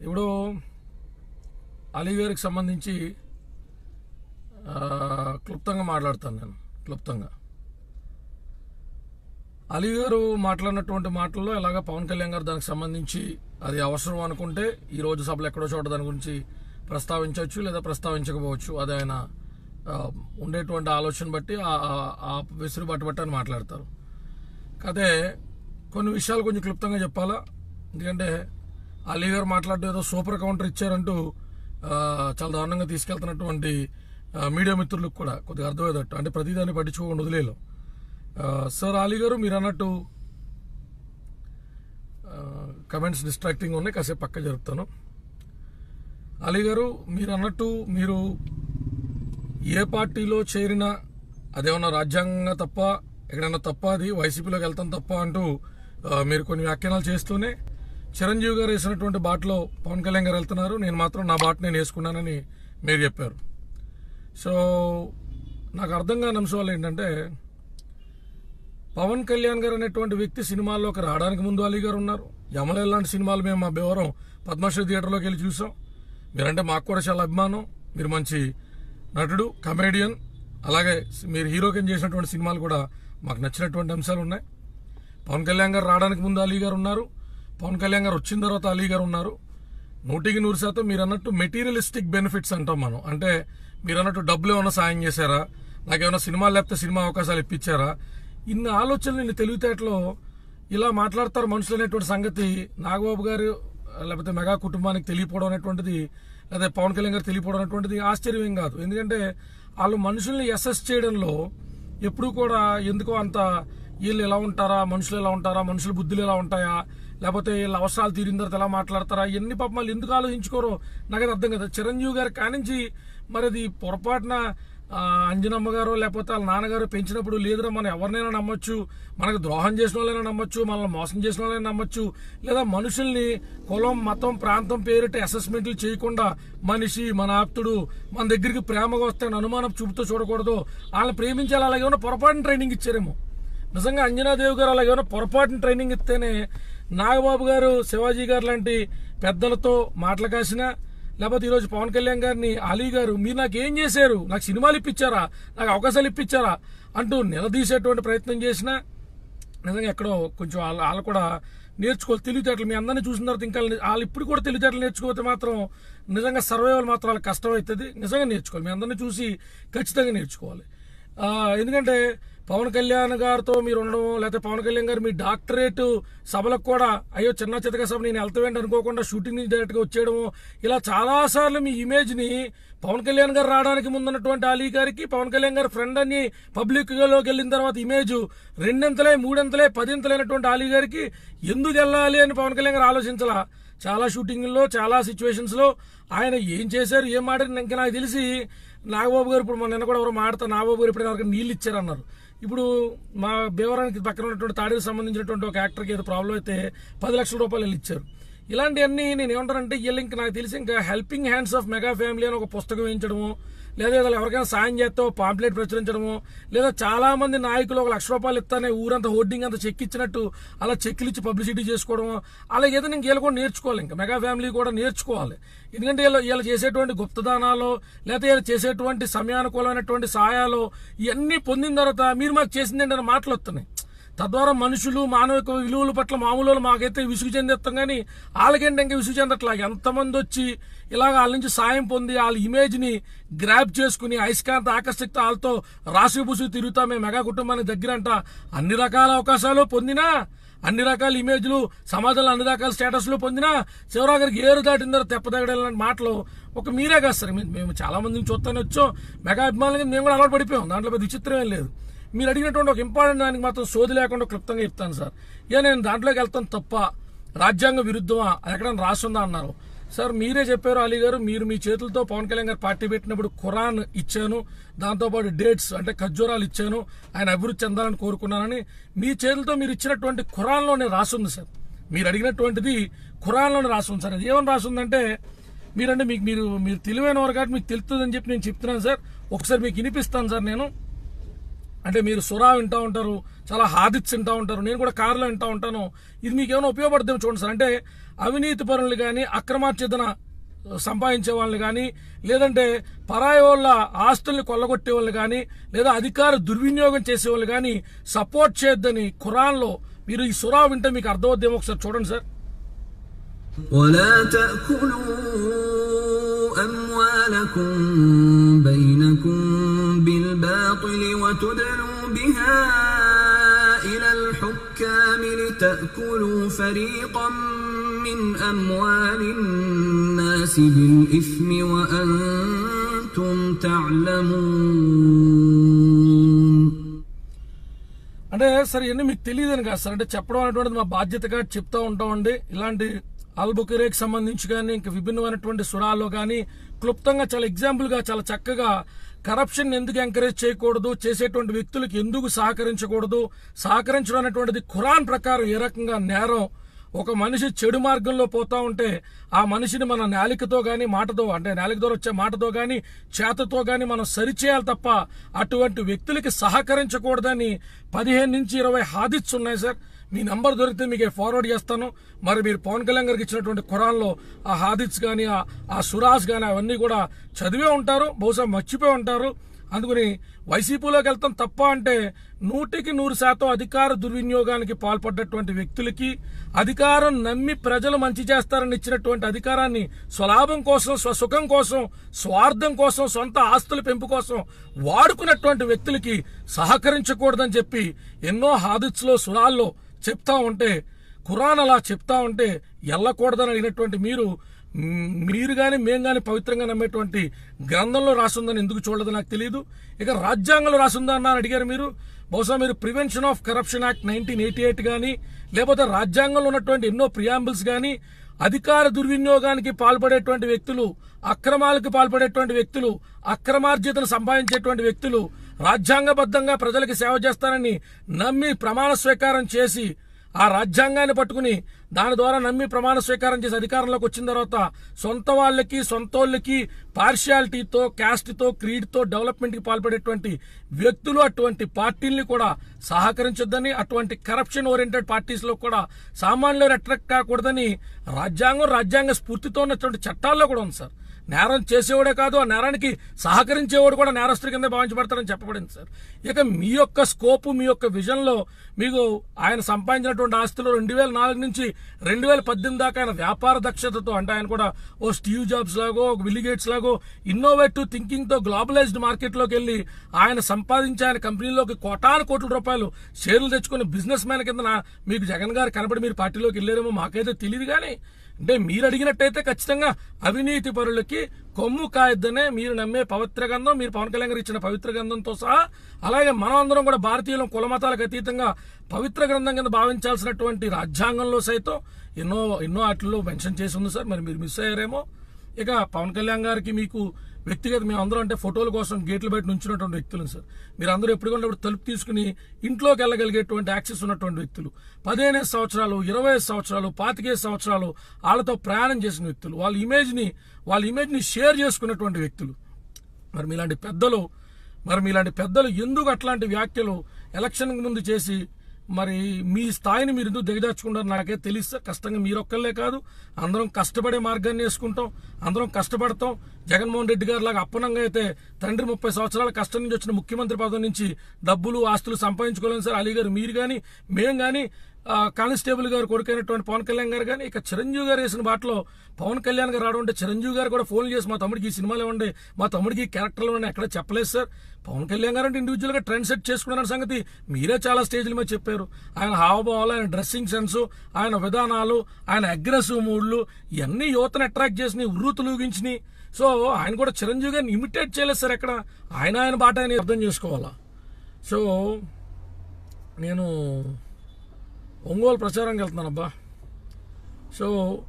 ఇప్పుడు అలీ గారికి సంబంధించి క్లుప్తంగా మాట్లాడతాను నేను. క్లుప్తంగా అలీ గారు మాట్లాడినటువంటి మాటల్లో ఎలాగ పవన్ కళ్యాణ్ గారు దానికి సంబంధించి అది అవసరం అనుకుంటే ఈ రోజు సభలో ఎక్కడో చోట దాని గురించి ప్రస్తావించవచ్చు లేదా ప్రస్తావించకపోవచ్చు. అది ఆయన ఉండేటువంటి ఆలోచన బట్టి ఆ వెసులుబాటు బట్టి అని మాట్లాడతారు. కాదే కొన్ని విషయాలు కొంచెం క్లుప్తంగా చెప్పాలా. ఎందుకంటే అలీ గారు మాట్లాడడం ఏదో సూపర్ కౌంటర్ ఇచ్చారంటూ చాలా దారుణంగా తీసుకెళ్తున్నటువంటి మీడియా మిత్రులకు కూడా కొద్దిగా అర్థమయ్యేటట్టు, అంటే ప్రతిదాన్ని పట్టించుకోకుండా వదిలేలో. సార్ అలీ గారు, మీరు అన్నట్టు కమెంట్స్ డిస్ట్రాక్టింగ్ ఉన్నాయి, కాసేపు పక్క జరుపుతాను. అలీ గారు, మీరు అన్నట్టు మీరు ఏ పార్టీలో చేరినా అదేమన్నా రాజ్యాంగంగా తప్ప, ఎక్కడైనా తప్ప, అది వైసీపీలోకి వెళ్తాం తప్ప అంటూ మీరు కొన్ని వ్యాఖ్యానాలు చేస్తూనే చిరంజీవి గారు వేసినటువంటి బాటలో పవన్ కళ్యాణ్ గారు వెళ్తున్నారు, నేను మాత్రం నా బాట నేను వేసుకున్నానని మీరు చెప్పారు. సో నాకు అర్థం కాని అంశాలు ఏంటంటే, పవన్ కళ్యాణ్ గారు అనేటువంటి వ్యక్తి సినిమాల్లోకి రావడానికి ముందు అలీ గారు ఉన్నారు. యమల లాంటి సినిమాలు మేము మా బేవరం పద్మశ్రీ థియేటర్లోకి వెళ్ళి చూసాం. మీరంటే మాకు కూడా చాలా అభిమానం. మీరు మంచి నటుడు, కమేడియన్, అలాగే మీరు హీరోకిన్ చేసినటువంటి సినిమాలు కూడా మాకు నచ్చినటువంటి అంశాలు ఉన్నాయి. పవన్ కళ్యాణ్ గారు రావడానికి ముందు అలీ గారు ఉన్నారు, పవన్ కళ్యాణ్ గారు వచ్చిన తర్వాత అలీ గారు ఉన్నారు. 100% మీరు అన్నట్టు మెటీరియలిస్టిక్ బెనిఫిట్స్ అంటాం మనం. అంటే మీరు అన్నట్టు డబ్బులు ఏమైనా సాయం చేశారా, నాకేమైనా సినిమాలు లేకపోతే సినిమా అవకాశాలు ఇప్పించారా, ఇన్ని ఆలోచనలు, ఇన్ని తెలివితేటలో ఇలా మాట్లాడతారు మనుషులు అనేటువంటి సంగతి నాగబాబు గారు లేకపోతే మెగా కుటుంబానికి తెలియపోవడం అనేటువంటిది, లేదా పవన్ కళ్యాణ్ గారు తెలియపోవడం అనేటువంటిది ఆశ్చర్యం ఏం కాదు. ఎందుకంటే వాళ్ళు మనుషుల్ని అసెస్ చేయడంలో ఎప్పుడూ కూడా ఎందుకో అంత వీళ్ళు ఎలా ఉంటారా, మనుషులు ఎలా ఉంటారా, మనుషుల బుద్ధులు ఎలా ఉంటాయా, లేకపోతే వీళ్ళ అవసరాలు తీరిన తర్వాత ఎలా మాట్లాడతారా, ఎన్ని పాపం వాళ్ళు ఎందుకు ఆలోచించుకోరో నాకైతే అర్థం కదా. చిరంజీవి గారి కానించి మరి అది పొరపాటున అంజనమ్మ గారు లేకపోతే వాళ్ళ నాన్నగారు పెంచినప్పుడు లేదురా మనం ఎవరినైనా నమ్మొచ్చు, మనకు ద్రోహం చేసిన వాళ్ళైనా నమ్మొచ్చు, మనల్ని మోసం చేసిన వాళ్ళైనా నమ్మొచ్చు, లేదా మనుషుల్ని కులం, మతం, ప్రాంతం పేరిట అసెస్మెంట్లు చేయకుండా మనిషి, మన ఆప్తుడు, మన దగ్గరికి ప్రేమగా వస్తే అనుమానం చూపుతూ చూడకూడదు, వాళ్ళని ప్రేమించాలి, అలాగేమన్నా పొరపాటున ట్రైనింగ్ ఇచ్చారేమో. నిజంగా అంజనాదేవి గారు అలాగేమన్నా పొరపాటున ట్రైనింగ్ ఇస్తేనే నాగబాబు గారు, శివాజీ గారు లాంటి పెద్దలతో మాటలు కాసినా, లేకపోతే ఈరోజు పవన్ కళ్యాణ్ గారిని అలీ గారు మీరు నాకు ఏం చేశారు, నాకు సినిమాలు ఇప్పించారా, నాకు అవకాశాలు ఇప్పించారా అంటూ నిలదీసేటువంటి ప్రయత్నం చేసినా నిజంగా ఎక్కడో కొంచెం వాళ్ళు కూడా నేర్చుకోవాలి తెలివితేటలు. మీ అందరినీ చూసిన తర్వాత ఇంకా వాళ్ళు ఇప్పుడు కూడా తెలివితేటలు నేర్చుకోకపోతే మాత్రం నిజంగా సర్వైవల్ మాత్రం వాళ్ళకి కష్టం అవుతుంది. నిజంగా నేర్చుకోవాలి, మీ అందరినీ చూసి ఖచ్చితంగా నేర్చుకోవాలి. ఎందుకంటే పవన్ కళ్యాణ్ గారితో మీరు ఉండడం, లేకపోతే పవన్ కళ్యాణ్ గారు మీ డాక్టరేట్ సభలకు కూడా అయ్యో చిన్న చితక సభ నేను వెళ్తావేంటి అనుకోకుండా షూటింగ్ నుంచి డైరెక్ట్గా వచ్చేయడము, ఇలా చాలాసార్లు మీ ఇమేజ్ని పవన్ కళ్యాణ్ గారు రావడానికి ముందున్నటువంటి అలీ గారికి పవన్ కళ్యాణ్ గారి ఫ్రెండ్ అని పబ్లిక్లోకి వెళ్ళిన తర్వాత ఇమేజ్ 2 3 10 అలీ గారికి ఎందుకు వెళ్ళాలి అని పవన్ కళ్యాణ్ గారు ఆలోచించాల. చాలా షూటింగ్లో, చాలా సిచ్యువేషన్స్లో ఆయన ఏం చేశారు, ఏం మాట్లాడారు, ఇంకా నాకు తెలిసి నాగబాబు గారు ఇప్పుడు నిన్న కూడా ఎవరో మాట్లాడతారు, నాగబాబు గారు ఇప్పుడు ఎవరికి నీళ్ళు ఇచ్చారన్నారు. ఇప్పుడు మా భీమవరానికి పక్కన ఉన్నటువంటి తాడికి సంబంధించినటువంటి ఒక యాక్టర్కి ఏదో ప్రాబ్లం అయితే 10 లక్షల రూపాయలు ఇచ్చారు. ఇలాంటివన్నీ నేను ఏమంటానంటే వీళ్ళు ఇంకా నాకు తెలిసి ఇంకా helping hands of mega family అని ఒక పుస్తకం వేయించడము, లేదా ఎవరికైనా సాయం చేస్తే పాంప్లెట్ ప్రచురించడము, లేదా చాలా మంది నాయకులు 1 లక్ష రూపాయలు ఇస్తానే ఊరంతా హోర్డింగ్ అంతా చెక్ ఇచ్చినట్టు అలా చెక్లు ఇచ్చి పబ్లిసిటీ చేసుకోవడము, అలా ఏదైనా ఇంకేళ్ళు కూడా నేర్చుకోవాలి, ఇంకా మెగా ఫ్యామిలీ కూడా నేర్చుకోవాలి. ఎందుకంటే వీళ్ళు చేసేటువంటి గుప్తదానాలు, లేకపోతే వీళ్ళు చేసేటువంటి సమయానుకూలమైనటువంటి సహాయాలు ఇవన్నీ పొందిన తర్వాత మీరు మాకు చేసిందంటే అనే మాటలు వస్తున్నాయి. తద్వారా మనుషులు, మానవిక విలువల పట్ల మామూలు మాకైతే విసుగు చెందేస్తాం, కానీ వాళ్ళకేంటి ఇంకా విసుగు చెందట్లా. ఎంతమంది వచ్చి ఇలాగ వాళ్ళ నుంచి సాయం పొంది వాళ్ళ ఇమేజ్ని గ్రాప్ చేసుకుని అయస్కాంత ఆకర్షిత వాళ్ళతో రాసిబుసు తిరుగుతా మేము మెగా కుటుంబానికి దగ్గరంట అన్ని రకాల అవకాశాలు పొందినా, అన్ని రకాల ఇమేజ్లు సమాజంలో అన్ని రకాల స్టేటస్లు పొందినా చివరాఖరికి ఏరు దాటిన తర్వాత తెప్పదగడాలని మాటలు ఒక మీరే కాదు సార్. మేము చాలా మందిని చూస్తానే వచ్చాం, మెగా అభిమానులకి మేము కూడా అలవాటు పడిపోయాం, దాంట్లో పెద్ద విచిత్రం ఏం లేదు. మీరు అడిగినటువంటి ఒక ఇంపార్టెంట్ దానికి మాత్రం సోది లేకుండా క్లుప్తంగా చెప్తాను సార్. నేను దాంట్లోకి వెళ్తాను తప్ప రాజ్యాంగ విరుద్ధమా ఎక్కడైనా రాస్తుందా అన్నారు సార్. మీరే చెప్పారు అలీ గారు, మీరు మీ చేతులతో పవన్ కళ్యాణ్ గారు పార్టీ పెట్టినప్పుడు ఖురాన్ ఇచ్చాను, దాంతోపాటు డేట్స్ అంటే ఖర్జూరాలు ఇచ్చాను, ఆయన అభివృద్ధి చెందాలని కోరుకున్నానని మీ చేతులతో మీరు ఇచ్చినటువంటి ఖురాన్లోనే రాస్తుంది సార్. మీరు అడిగినటువంటిది ఖురాన్లోనే రాస్తుంది సార్. అది ఏమని రాస్తుందంటే మీరంటే మీరు తెలివైన వారు కాబట్టి మీకు తెలుస్తుందని చెప్పి నేను చెప్తున్నాను సార్. ఒకసారి మీకు వినిపిస్తాను సార్. నేను అంటే మీరు సురా వింటూ ఉంటారు, చాలా హాదిత్స్ వింటూ ఉంటారు, నేను కూడా కారులో వింటూ ఉంటాను. ఇది మీకు ఏమైనా ఉపయోగపడుతుందో చూడండి సార్. అంటే అవినీతి పరులు కానీ, అక్రమార్జితన సంపాదించే వాళ్ళని కానీ, లేదంటే పరాయి వాళ్ళ ఆస్తుల్ని కొల్లగొట్టే వాళ్ళు కానీ, లేదా అధికార దుర్వినియోగం చేసే వాళ్ళు కానీ సపోర్ట్ చేయొద్దని ఖురాన్లో మీరు ఈ సూరా వింటే మీకు అర్థమవుద్దేమో, ఒకసారి చూడండి సార్. ولا تأكلوا أموالكم بينكم بالباطل وتدلوا بها إلى الحكام لتأكلوا فريقا من أموال الناس بالإثم وأنتم تعلمون. అంటే సరే ఇవన్నీ మీకు తెలియదని కాదు సార్, అంటే చెప్పడం అనేటువంటిది మా బాధ్యతగా చెప్తా ఉంటామండి. ఇలాంటి అల్-బుఖారీకి సంబంధించి కానీ, ఇంకా విభిన్నమైనటువంటి సురాల్లో కానీ క్లుప్తంగా చాలా ఎగ్జాంపుల్గా చాలా చక్కగా కరప్షన్ ఎందుకు ఎంకరేజ్ చేయకూడదు, చేసేటువంటి వ్యక్తులకు ఎందుకు సహకరించకూడదు, సహకరించడం అనేటువంటిది ఖురాన్ ప్రకారం ఏ రకంగా నేరం. ఒక మనిషి చెడు మార్గంలో పోతా ఉంటే ఆ మనిషిని మన నాలికతో కానీ, మాటతో, అంటే నాలిక ద్వారా వచ్చే మాటతో కానీ, చేతతో కానీ మనం సరిచేయాలి తప్ప అటువంటి వ్యక్తులకి సహకరించకూడదని 15 నుంచి 20 హాదిత్స్ ఉన్నాయి సార్. మీ నంబర్ దొరికితే మీకు ఫార్వర్డ్ చేస్తాను. మరి మీరు పవన్ కళ్యాణ్ గారికి ఇచ్చినటువంటి ఖురాన్లో ఆ హాదిత్స్ కానీ, ఆ సురాస్ కానీ అవన్నీ కూడా చదివే ఉంటారు, బహుశా మర్చిపోయి ఉంటారు. అందుకని వైసీపీలోకి వెళ్తాం తప్ప అంటే 100% అధికార దుర్వినియోగానికి పాల్పడ్డటువంటి వ్యక్తులకి, అధికారం నమ్మి ప్రజలు మంచి చేస్తారని ఇచ్చినటువంటి అధికారాన్ని స్వలాభం కోసం, స్వసుఖం కోసం, స్వార్థం కోసం, సొంత ఆస్తుల పెంపు కోసం వాడుకున్నటువంటి వ్యక్తులకి సహకరించకూడదని చెప్పి ఎన్నో హాదిత్స్లో, సురాల్లో చెప్తా ఉంటే, ఖురాన్ అలా చెప్తా ఉంటే వెళ్ళకూడదని అడిగినటువంటి మీరు కానీ మేము కానీ పవిత్రంగా నమ్మేటువంటి గ్రంథంలో రాసుందని ఎందుకు చూడదు నాకు తెలియదు. ఇక రాజ్యాంగంలో రాసుందా అని అడిగారు మీరు. బహుశా మీరు ప్రివెన్షన్ ఆఫ్ కరప్షన్ యాక్ట్ 1988 కానీ, లేకపోతే రాజ్యాంగంలో ఉన్నటువంటి ఎన్నో ప్రియాంబుల్స్ కానీ, అధికార దుర్వినియోగానికి పాల్పడేటువంటి వ్యక్తులు, అక్రమాలకు పాల్పడేటువంటి వ్యక్తులు, అక్రమార్జితను సంపాదించేటువంటి వ్యక్తులు రాజ్యాంగబద్ధంగా ప్రజలకు సేవ చేస్తారని నమ్మి ప్రమాణ స్వీకారం చేసి, ఆ రాజ్యాంగాన్ని పట్టుకుని దాని ద్వారా నమ్మి ప్రమాణ స్వీకారం చేసి అధికారంలోకి వచ్చిన తర్వాత సొంత వాళ్ళకి, సొంతోళ్ళకి పార్షియాలిటీతో, క్యాస్ట్తో, క్రీడ్తో డెవలప్మెంట్కి పాల్పడేటువంటి వ్యక్తులు, అటువంటి పార్టీల్ని కూడా సహకరించొద్దని, అటువంటి కరప్షన్ ఓరియంటెడ్ పార్టీస్లో కూడా సామాన్యులు అట్రాక్ట్ కాకూడదని రాజ్యాంగ స్ఫూర్తితో ఉన్నటువంటి చట్టాల్లో కూడా ఉంది సార్. నేరం చేసేవాడే కాదు, ఆ నేరానికి సహకరించేవాడు కూడా నేరస్తుడి కింద భావించబడతారని చెప్పబడింది సార్. ఇక మీ యొక్క స్కోపు, మీ యొక్క విజన్లో మీకు ఆయన సంపాదించినటువంటి ఆస్తులు 2004 నుంచి 2018 దాకా ఆయన వ్యాపార దక్షతతో, అంటే ఆయన కూడా ఓ స్టీవ్ జాబ్స్ లాగో, ఒక బిల్ గేట్స్ లాగో ఇన్నోవేటివ్ థింకింగ్తో గ్లోబలైజ్డ్ మార్కెట్లోకి వెళ్ళి ఆయన సంపాదించి ఆయన కంపెనీలోకి కోట్ల రూపాయలు షేర్లు తెచ్చుకుని బిజినెస్ మ్యాన్ కింద మీకు జగన్ గారు కనబడి మీరు పార్టీలోకి వెళ్ళారేమో మాకైతే తెలియదు. కానీ అంటే మీరు అడిగినట్టయితే ఖచ్చితంగా అవినీతి పరులకి కొమ్ము కాయద్దనే మీరు నమ్మే పవిత్ర గ్రంథం, మీరు పవన్ కళ్యాణ్ గారు ఇచ్చిన పవిత్ర గ్రంథంతో సహా, అలాగే మనం అందరం కూడా భారతీయులం కులమతాలకు అతీతంగా పవిత్ర గ్రంథం కింద భావించాల్సినటువంటి రాజ్యాంగంలో సైతం ఎన్నో వాటిల్లో మెన్షన్ చేసి ఉంది సార్. మరి మీరు మిస్ అయ్యారేమో. ఇక పవన్ కళ్యాణ్ గారికి మీకు వ్యక్తిగత మేము అందరం అంటే ఫోటోల కోసం గేట్లు బయట నుంచినటువంటి వ్యక్తులు సార్. మీరు అందరూ ఎప్పుడు తలుపు తీసుకుని ఇంట్లోకి వెళ్ళగలిగేటువంటి యాక్సెస్ ఉన్నటువంటి వ్యక్తులు, 15 సంవత్సరాలు, 20 సంవత్సరాలు, 25 సంవత్సరాలు వాళ్ళతో ప్రయాణం చేసిన వ్యక్తులు, వాళ్ళ ఇమేజ్ని షేర్ చేసుకున్నటువంటి వ్యక్తులు. మరి మీలాంటి పెద్దలు ఎందుకు అట్లాంటి వ్యాఖ్యలు ఎలక్షన్ ముందు చేసి మరి మీ స్థాయిని మీరు ఎందుకు దిగజార్చుకుంటారు నాకే తెలిస్తే. కష్టంగా మీరొక్కళ్ళే కాదు, అందరం కష్టపడే మార్గాన్ని వేసుకుంటాం, అందరం కష్టపడతాం. జగన్మోహన్ రెడ్డి గారు లాగా అప్పనంగా అయితే తండ్రి 30 సంవత్సరాల కష్టం నుంచి వచ్చిన ముఖ్యమంత్రి పదవి నుంచి డబ్బులు, ఆస్తులు సంపాదించుకోలేము సార్. అలీ గారు, మీరు కానీ, మేము కానీ, కానిస్టేబుల్ గారు కొడుకైనటువంటి పవన్ కళ్యాణ్ గారు కానీ, ఇక చిరంజీవి గారు వేసిన బాటలో పవన్ కళ్యాణ్ గారు రావడం అంటే చిరంజీవి గారు కూడా ఫోన్ చేసి మా తమ్ముడికి ఈ సినిమాలు ఇవ్వండి, మా తమ్ముడికి క్యారెక్టర్లు ఇవ్వండి ఎక్కడ చెప్పలేదు సార్. పవన్ కళ్యాణ్ గారు అంటే ఇండివిజువల్గా ట్రెండ్ సెట్ చేసుకున్న సంగతి మీరే చాలా స్టేజ్ల మీద చెప్పారు. ఆయన హావభావాలు, ఆయన డ్రెస్సింగ్ సెన్స్, ఆయన విధానాలు, ఆయన అగ్రెసివ్ మూడ్లు ఇవన్నీ యువతను అట్రాక్ట్ చేసినాయి, ఉర్రూతులూగించినాయి. సో ఆయన కూడా చిరంజీవి గారిని ఇమిటేట్ చేయలేదు సార్. ఎక్కడ ఆయన బాట ఆయన అర్థం చేసుకోవాలా. సో నేను ఒంగోలు ప్రచారంకి వెళ్తున్నాను అబ్బా. సో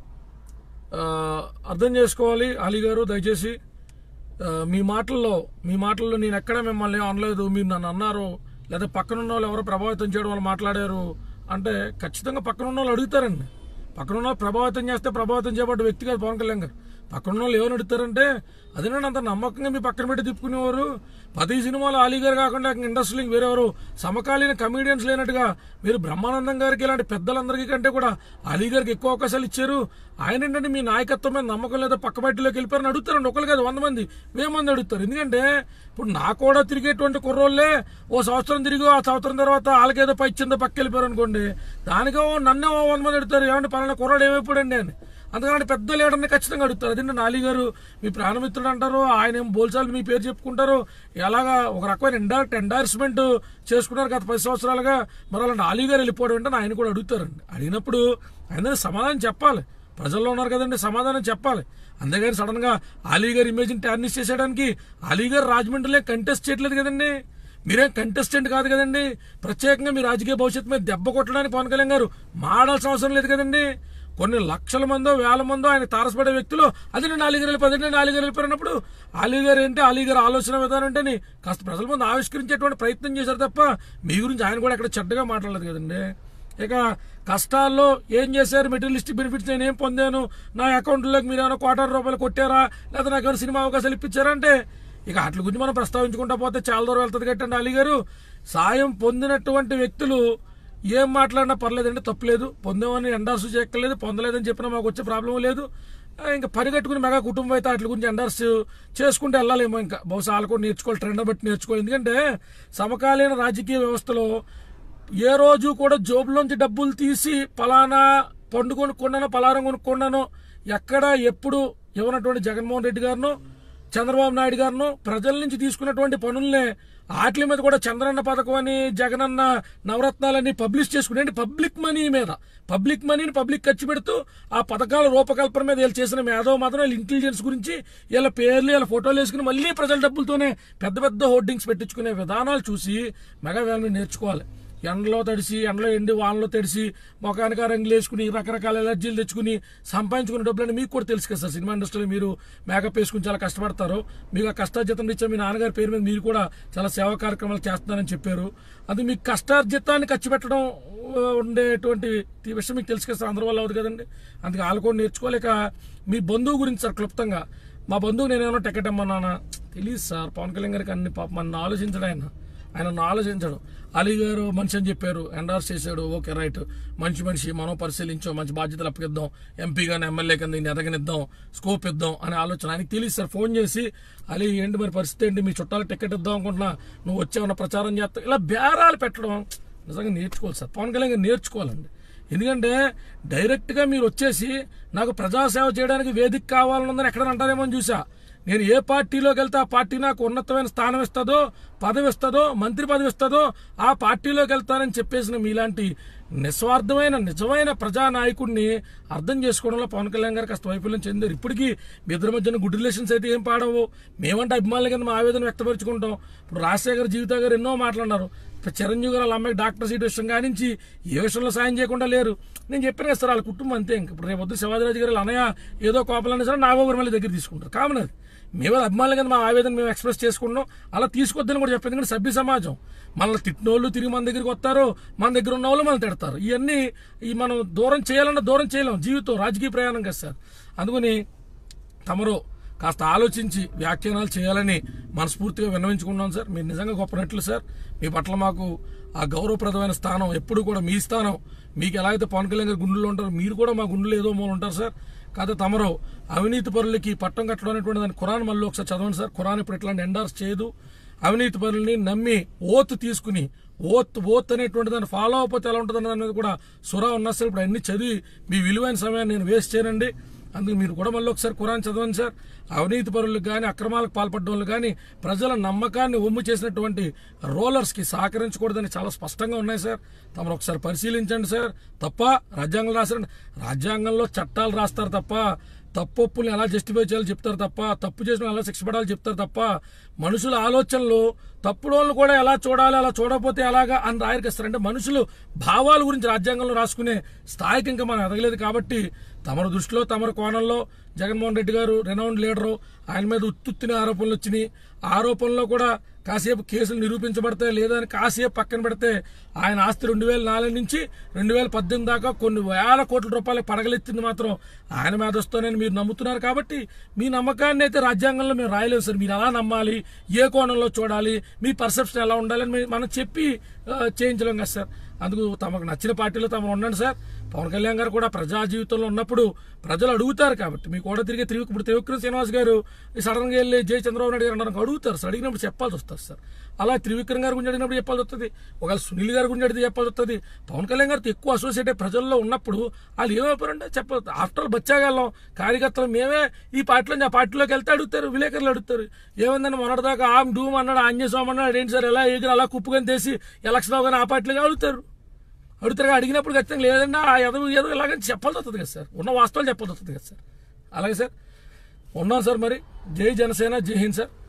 అర్థం చేసుకోవాలి అలీ గారు, దయచేసి మీ మాటల్లో నేను ఎక్కడ మిమ్మల్ని అనలేదు, మీరు నన్ను అన్నారు, లేదా పక్కనున్న వాళ్ళు ఎవరో ప్రభావితం చేయడం వాళ్ళు మాట్లాడారు అంటే ఖచ్చితంగా పక్కనున్న వాళ్ళు అడుగుతారండి. పక్కనున్న ప్రభావితం చేస్తే ప్రభావితం చేయబడ్డ వ్యక్తి కాదు పవన్ కళ్యాణ్ గారు. పక్కన వాళ్ళు ఏమని అడుగుతారంటే అదేనండి అంత నమ్మకంగా మీ పక్కన పెట్టి తిప్పుకునేవారు. 10 సినిమాలు అలీ గారు కాకుండా ఇండస్ట్రీకి వేరెవరు సమకాలీన కమీడియన్స్ లేనట్టుగా మీరు బ్రహ్మానందం గారికి ఇలాంటి పెద్దలందరికీ కంటే కూడా అలీ గారికి ఎక్కువ అవకాశాలు ఇచ్చారు. ఆయన ఏంటంటే మీ నాయకత్వం మీద నమ్మకం లేదా పక్క బయటలోకి వెళ్ళిపోయారని అడుగుతారండి. ఒకరు కాదు 100 మంది 1000 మంది అడుగుతారు. ఎందుకంటే ఇప్పుడు నా కూడా తిరిగేటువంటి కుర్రోళ్ళే ఓ సంవత్సరం తిరిగి ఆ సంవత్సరం తర్వాత వాళ్ళకేదో పైచ్చిందో పక్క వెళ్ళిపోయారు అనుకోండి, దానికో నన్నే 100 మంది అడుగుతారు ఏమంటే పలానా కుర్రోడు ఏమైపోయాడండి అని. అందుకని పెద్ద లీడర్ని ఖచ్చితంగా అడుగుతారు. అదేంటి అలీ గారు మీ ప్రాణమిత్రుడు అంటారు, ఆయన ఏం బోల్సాలు మీ పేరు చెప్పుకుంటారు, ఎలాగా ఒక రకమైన ఎండార్స్మెంట్ చేసుకున్నారు గత 10 సంవత్సరాలుగా, మరి అలాంటి అలీ గారు వెళ్ళిపోవడం అంటే ఆయన కూడా అడుగుతారండి. అడిగినప్పుడు ఆయన సమాధానం చెప్పాలి. ప్రజల్లో ఉన్నారు కదండి, సమాధానం చెప్పాలి. అంతేగాని సడన్ గా అలీ గారి ఇమేజ్ని టార్నిష్ చేసేయడానికి అలీ గారు రాజమండ్రిలో కంటెస్ట్ చేయట్లేదు కదండి, మీరేం కంటెస్టెంట్ కాదు కదండి. ప్రత్యేకంగా మీ రాజకీయ భవిష్యత్తు మీద దెబ్బ కొట్టడానికి పవన్ కళ్యాణ్ గారు మాడాల్సిన అవసరం లేదు కదండి. కొన్ని లక్షల మందో 1000 మందో ఆయన తారసపడే వ్యక్తులు అదే నేను అలీ గారు వెళ్ళిపోయినప్పుడు అలీ గారు ఏంటి, అలీ గారు ఆలోచన విధానం అంటే కాస్త ప్రజల ముందు ఆవిష్కరించేటువంటి ప్రయత్నం చేశారు తప్ప మీ గురించి ఆయన కూడా ఎక్కడ చెడ్డగా మాట్లాడలేదు కదండి. ఇక కష్టాల్లో ఏం చేశారు, మెటీరియలిస్టిక్ బెనిఫిట్స్ నేను ఏం పొందాను, నా అకౌంట్లోకి మీరు ఏమైనా ₹2,00,00,000 కొట్టారా, లేదా నాకు ఏమైనా సినిమా అవకాశాలు ఇప్పించారంటే ఇక వాటి గురించి మనం ప్రస్తావించుకుంటా పోతే చాలా దూరం వెళ్తుంది కట్టండి. అలీ గారు సాయం పొందినటువంటి వ్యక్తులు ఏం మాట్లాడినా పర్లేదండి, తప్పులేదు. పొందామని ఎండార్స్ చేయక్కర్లేదు, పొందలేదని చెప్పినా మాకు వచ్చే ప్రాబ్లం లేదు. ఇంకా పరిగెట్టుకుని మెగా కుటుంబం అయితే వాటి గురించి ఎండార్స్ చేసుకుంటే వెళ్ళాలేమో. ఇంకా బహుశా వాళ్ళు కూడా నేర్చుకోవాలి, ట్రెండ్ బట్టి నేర్చుకోవాలి. ఎందుకంటే సమకాలీన రాజకీయ వ్యవస్థలో ఏ రోజు కూడా జోబులోంచి డబ్బులు తీసి పలానా పండు కొనుక్కున్నానో పలారం కొనుక్కున్నానో ఎక్కడ ఎప్పుడు ఇవ్వనటువంటి జగన్మోహన్ రెడ్డి గారును చంద్రబాబు నాయుడు గారును ప్రజల నుంచి తీసుకున్నటువంటి పనుల్నే వాటి మీద కూడా చంద్రన్న పథకం అని జగనన్న నవరత్నాలని పబ్లిష్ చేసుకునే పబ్లిక్ మనీ మీద పబ్లిక్ మనీని పబ్లిక్ ఖర్చు పెడుతూ ఆ పథకాల రూపకల్పన మీద వీళ్ళు చేసిన మేధో మాత్రం వీళ్ళ ఇంటెలిజెన్స్ గురించి వీళ్ళ పేర్లు వీళ్ళ ఫోటోలు వేసుకుని మళ్ళీ ప్రజల డబ్బులతోనే పెద్ద పెద్ద హోర్డింగ్స్ పెట్టించుకునే విధానాలు చూసి మెగా వ్యాన్ నేర్చుకోవాలి. ఎండలో తడిసి ఎండలో ఎండి వానలో తడిసి మొఖానికి రంగులు వేసుకుని రకరకాల ఎలర్జీలు తెచ్చుకుని సంపాదించుకునే డబ్బులని మీకు కూడా తెలుసు కదా సార్. సినిమా ఇండస్ట్రీలో మీరు మేకప్ వేసుకుని చాలా కష్టపడతారు. మీకు ఆ కష్టార్జితం ఇచ్చే మీ నాన్నగారి పేరు మీద మీరు కూడా చాలా సేవా కార్యక్రమాలు చేస్తున్నారని చెప్పారు. అది మీకు కష్టార్జితాన్ని ఖర్చు పెట్టడం ఉండేటువంటి విషయం మీకు తెలుసు కదా సార్, అందరి వల్ల అవుతుంది కదండి. అందుకే వాళ్ళు కూడా నేర్చుకోలేక మీ బంధువు గురించి సార్ క్లుప్తంగా, మా బంధువు నేనేమో టికెట్ ఇమ్మన్నానా తెలియదు సార్. పవన్ కళ్యాణ్ గారికి అన్ని పాప మన ఆలోచించడం ఆయన ఆలోచించడు. అలీ గారు మనిషి అని చెప్పారు, ఎండార్స్ చేశాడు, ఓకే రైట్, మనిషి మనం పరిశీలించాం, మంచి బాధ్యతలు అప్పగిద్దాం, ఎంపీ కానీ ఎమ్మెల్యే కింద ఈయన ఎదగనిద్దాం, స్కోప్ ఇద్దాం అనే ఆలోచన ఆయనకి తెలియదు సార్. ఫోన్ చేసి అలీ ఏంటి మరి పరిస్థితి ఏంటి, మీ చుట్టాలకు టికెట్ ఇద్దాం అనుకుంటున్నా, నువ్వు వచ్చామన్న ప్రచారం చేస్తావు, ఇలా బేరాలు పెట్టడం నిజంగా నేర్చుకోవాలి సార్. పవన్ కళ్యాణ్ గారు నేర్చుకోవాలండి. ఎందుకంటే డైరెక్ట్గా మీరు వచ్చేసి నాకు ప్రజాసేవ చేయడానికి వేదిక కావాలన్నదని ఎక్కడ అంటారేమో అని చూసా. నేను ఏ పార్టీలోకి వెళ్తే ఆ పార్టీ నాకు ఉన్నతమైన స్థానం ఇస్తుందో, పదవి ఇస్తుందో, మంత్రి పదవి ఇస్తుందో ఆ పార్టీలోకి వెళ్తానని చెప్పేసిన మీలాంటి నిస్వార్థమైన నిజమైన ప్రజానాయకుడిని అర్థం చేసుకోవడంలో పవన్ కళ్యాణ్ గారు కాస్త వైఫల్యం చెందారు. ఇప్పటికీ మీ ఇద్దరి మధ్యన గుడ్ రిలేషన్స్ అయితే ఏం పాడవు. మేమంటే అభిమానుల కింద మా ఆవేదన వ్యక్తపరుచుకుంటాం. ఇప్పుడు రాజశేఖర్ జీవిత గారు ఎన్నో మాట్లాడినారు. చిరంజీవి గారు వాళ్ళ అమ్మాయికి డాక్టర్ సీట్ విషయం కానించి ఏ విషయంలో సాయం చేయకుండా లేరు. నేను చెప్పిన కదా సార్, వాళ్ళ కుటుంబం అంతే. ఇప్పుడు రేపు వద్దు శివాజీరాజు గారు అన్నయ్య ఏదో కోపాలన్నా సరే నాగోగర్ మళ్ళీ దగ్గర తీసుకుంటారు. కామన్ అది. మేము అభిమానుల కింద మా ఆవేదన మేము ఎక్స్ప్రెస్ చేసుకుంటాం. అలా తీసుకొద్దని కూడా చెప్పేది. ఎందుకంటే సభ్య సమాజం మనల్ని తిట్టినోళ్ళు తిరిగి మన దగ్గరికి వస్తారు, మన దగ్గర ఉన్న వాళ్ళు మనం తిడతారు. ఇవన్నీ మనం దూరం చేయాలన్నా దూరం చేయలేం. జీవితం రాజకీయ ప్రయాణం కదా సార్. అందుకని తమరు కాస్త ఆలోచించి వ్యాఖ్యానాలు చేయాలని మనస్ఫూర్తిగా విన్నవించుకున్నాం సార్. మీరు నిజంగా గొప్ప నటులు సార్. మీ పట్ల మాకు ఆ గౌరవప్రదమైన స్థానం ఎప్పుడు కూడా మీ స్థానం. మీకు ఎలా అయితే పవన్ కళ్యాణ్ గారు గుండెల్లో ఉంటారు, మీరు కూడా మా గుండెలో ఏదో మూల ఉంటారు సార్. కాకపోతే తమరు అవినీతి పరులకి పట్టం కట్టడం అనేటువంటి దాన్ని ఖురాన్ మళ్ళీ ఒకసారి చదవండి సార్. ఖురాన్ ఇప్పుడు ఇట్లాంటి ఎండార్స్ చేయదు. అవినీతి పరుల్ని నమ్మి ఓత్ తీసుకుని ఓత్ అనేటువంటి దాన్ని ఫాలో అవ్వకపోతే ఎలా ఉంటుంది అనేది కూడా సురా ఉన్నా సార్. ఇప్పుడు అన్ని చదివి మీ విలువైన సమయాన్ని నేను వేస్ట్ చేయనండి. అందుకు మీరు కూడా మళ్ళీ ఒకసారి ఖురాన్ చదవండి సార్. అవినీతి పరులకు కానీ అక్రమాలకు పాల్పడ్డ వాళ్ళు కానీ ప్రజల నమ్మకాన్ని ఒమ్ము చేసినటువంటి రోలర్స్కి సహకరించకూడదని చాలా స్పష్టంగా ఉన్నాయి సార్. తమరు ఒకసారి పరిశీలించండి సార్. తప్ప రాజ్యాంగం రాశారండి. రాజ్యాంగంలో చట్టాలు రాస్తారు తప్ప తప్పుల్ని ఎలా జస్టిఫై చేయాలో చెప్తారు తప్ప, తప్పు చేసిన ఎలా శిక్ష పడాలో చెప్తారు తప్ప మనుషుల ఆలోచనలు తప్పుడు వాళ్ళు కూడా ఎలా చూడాలి, అలా చూడకపోతే ఎలాగా అని రాయరికిస్తారు. అంటే మనుషులు భావాల గురించి రాజ్యాంగంలో రాసుకునే స్థాయికి ఇంకా మనం ఎదగలేదు. కాబట్టి తమరి దృష్టిలో తమరి కోణంలో జగన్మోహన్ రెడ్డి గారు రెనౌండ్ లీడరు, ఆయన మీద ఉత్తుత్తిన ఆరోపణలు వచ్చినాయి. ఆరోపణలో కూడా కాసేపు కేసులు నిరూపించబడతాయి లేదా అని కాసేపు పక్కన పెడితే ఆయన ఆస్తి 2004 నుంచి 2018 దాకా కొన్ని వేల కోట్ల రూపాయలకు పడగలెత్తింది మాత్రం ఆయన మీద వస్తానని మీరు నమ్ముతున్నారు. కాబట్టి మీ నమ్మకాన్ని అయితే రాజ్యాంగంలో మేము రాయలేము సార్. మీరు ఎలా నమ్మాలి, ఏ కోణంలో చూడాలి, మీ పర్సెప్షన్ ఎలా ఉండాలని మనం చెప్పి చేయించలేం కదా సార్. అందుకు తమకు నచ్చిన పార్టీలో తమ ఉండండి సార్. పవన్ కళ్యాణ్ గారు కూడా ప్రజా జీవితంలో ఉన్నప్పుడు ప్రజలు అడుగుతారు కాబట్టి మీకు కూడా తిరిగి ఇప్పుడు త్రివిక్రమ్ శ్రీనివాస్ గారు సడన్గా వెళ్ళి జై చంద్రబాబు నాయుడు గారు అన్నారు అడుగుతారు సార్. అడిగినప్పుడు చెప్పాల్సి వస్తుంది సార్. అలా త్రివిక్రమ్ గారి గురించి అడిగినప్పుడు చెప్పాల్సి వస్తుంది, ఒకవేళ సునీల్ గారి గురించి అడిగితే చెప్పాల్సి వస్తుంది. పవన్ కళ్యాణ్ గారితో ఎక్కువ అసోసియేట్ అయ్యే ప్రజల్లో ఉన్నప్పుడు వాళ్ళు ఏమైపోయారంటే చెప్పదు. ఆఫ్టర్ బచ్చాగాళ్ళం కార్యకర్తలు మేమే ఈ పార్టీలో ఆ పార్టీలోకి వెళ్తే అడుగుతారు, విలేకరులు అడుగుతారు. ఏమైందని మొన్నటిదాకా ఆమ్ డూమ్ అన్నాడు, ఆంజనేయస్వామి అన్నాడు, ఏంటి సార్ ఎలా ఎగిరి అలా కుప్పుకొని తీసి ఎలక్షన్ అవగానే ఆ పార్టీలోకి అడుగుతారు. అడిగినప్పుడు ఖచ్చితంగా లేదన్నా ఏదో ఇలాగని చెప్పాల్సి వస్తుంది కదా సార్. ఉన్న వాస్తవాలు చెప్పాల్సి వస్తుంది కదా సార్. అలాగే సార్ ఉన్నాం సార్. మరి జై జనసేన, జై హింద్ సార్.